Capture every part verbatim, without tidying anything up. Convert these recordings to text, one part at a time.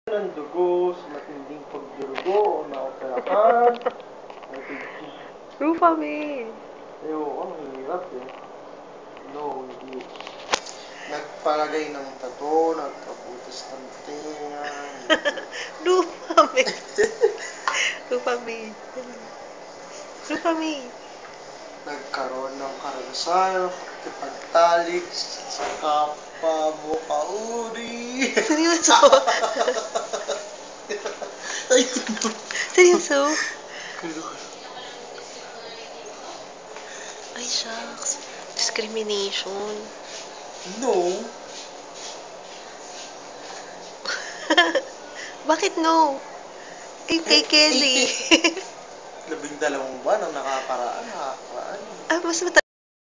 ng dugo sa matinding pagdurugo o naoperahan. Rufame. Ayaw, ang hirap eh. No, hindi. Nagpalagay ng tato, nagkabutas ng tenga. Rufame. Rufame. Rufame. Nagkaroon ng karanasan, pakikipagtalik sa kapwa mo kauri. Seryoso? Ay, Seryoso? Ay, shucks. Discrimination. No. Bakit no? Eh, kay Kelly. Labing dalawang buwan ang nakakaraan, nakakaraan. Ah, mas mata...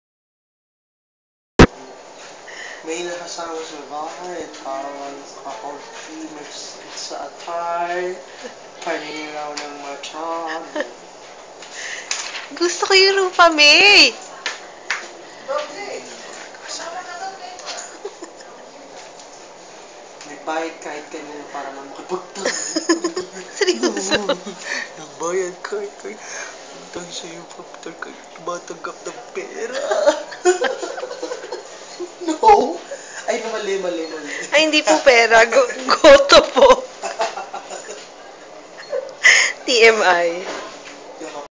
May nakasama sa bahay, parang kakauti, sa atay, paniraw ng mata. Gusto ko yung Rufame. Nagbayad kahit kanina para na makipagtag. Seryoso? Nagbayad kahit kahit tag sa'yo papatag kahit tumatanggap ng pera. No? Ay, mali, mali, mali. Ay, hindi po pera. Go goto po. T M I.